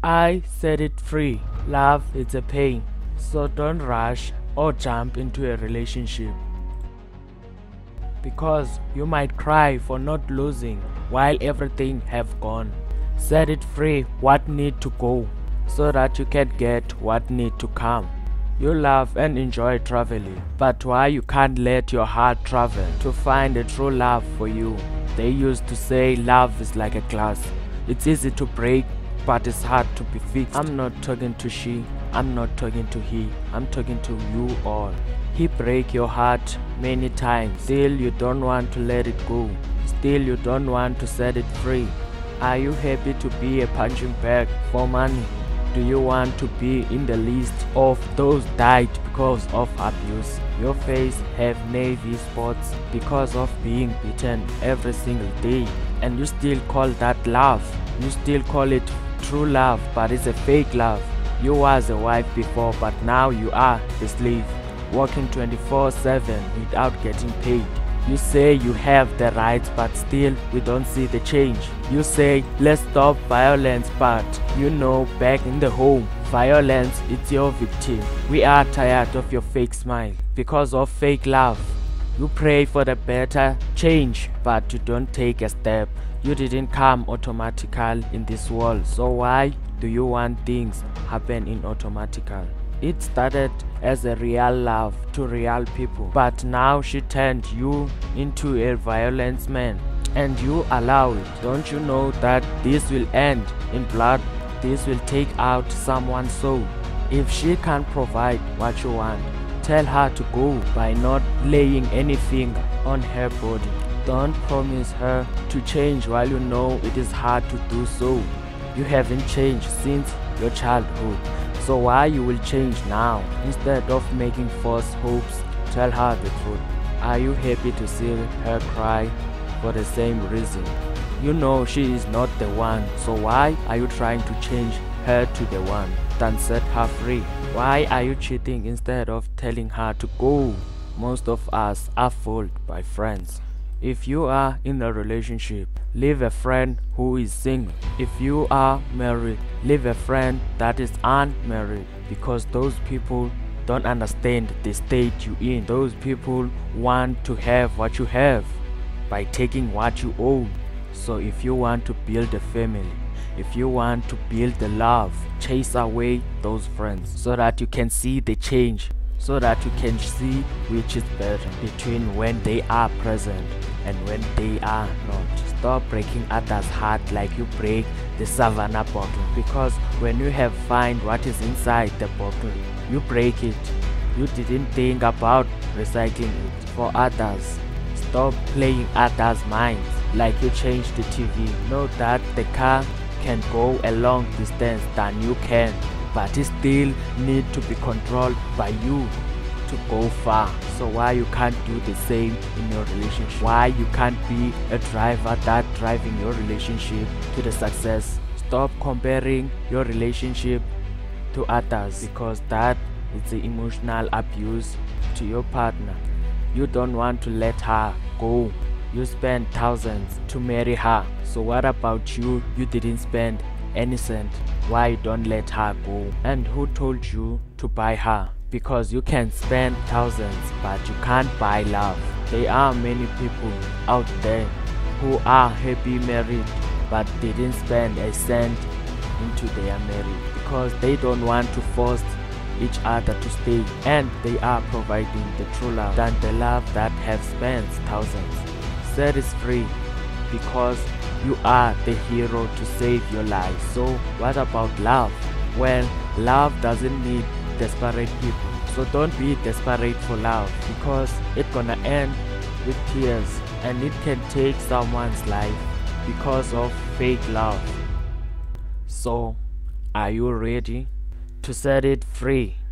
I set it free. Love is a pain, so don't rush or jump into a relationship, because you might cry for not losing while everything have gone. Set it free what need to go, so that you can get what need to come. You love and enjoy traveling, but why you can't let your heart travel to find a true love for you? They used to say love is like a glass. It's easy to break, but it's hard to be fixed. I'm not talking to she, I'm not talking to he, I'm talking to you all. He break your heart many times, still you don't want to let it go, still you don't want to set it free. Are you happy to be a punching bag for money? Do you want to be in the list of those died because of abuse? Your face have navy spots because of being beaten every single day, and you still call that love. You still call it true love, but it's a fake love. You was a wife before, but now you are the slave, working 24/7 without getting paid. You say you have the rights, but still we don't see the change. You say let's stop violence, but you know back in the home, violence is your victim. We are tired of your fake smile because of fake love. You pray for the better change, but you don't take a step. You didn't come automatical in this world, so why do you want things happen in automatical? It started as a real love to real people, but now she turned you into a violence man, and you allow it. Don't you know that this will end in blood? This will take out someone's soul. If she can't provide what you want, tell her to go by not laying any finger on her body. Don't promise her to change while you know it is hard to do so. You haven't changed since your childhood, so why you will change now? Instead of making false hopes, tell her the truth. Are you happy to see her cry for the same reason? You know she is not the one, so why are you trying to change her to the one? Then set her free. Why are you cheating instead of telling her to go? Most of us are fooled by friends. If you are in a relationship, leave a friend who is single. If you are married, leave a friend that is unmarried, because those people don't understand the state you in. Those people want to have what you have by taking what you own. So if you want to build a family, if you want to build the love, chase away those friends so that you can see the change, so that you can see which is better between when they are present and when they are not. Stop breaking others' heart like you break the Savannah bottle, because when you have find what is inside the bottle, you break it. You didn't think about recycling it for others. Stop playing others' minds like you changed the TV. Know that the car can go a long distance than you can, but it still need to be controlled by you to go far. So why you can't do the same in your relationship? Why you can't be a driver that driving your relationship to the success? Stop comparing your relationship to others, because that is the emotional abuse to your partner. You don't want to let her go. You spend thousands to marry her. So what about you? You didn't spend any cent. Why you don't let her go? And who told you to buy her? Because you can spend thousands, but you can't buy love. There are many people out there who are happy married, but didn't spend a cent into their marriage, because they don't want to force each other to stay, and they are providing the true love than the love that have spent thousands. Set is free, because you are the hero to save your life. So what about love? Well, love doesn't need desperate people. So don't be desperate for love, because it's gonna end with tears, and it can take someone's life because of fake love. So are you ready to set it free?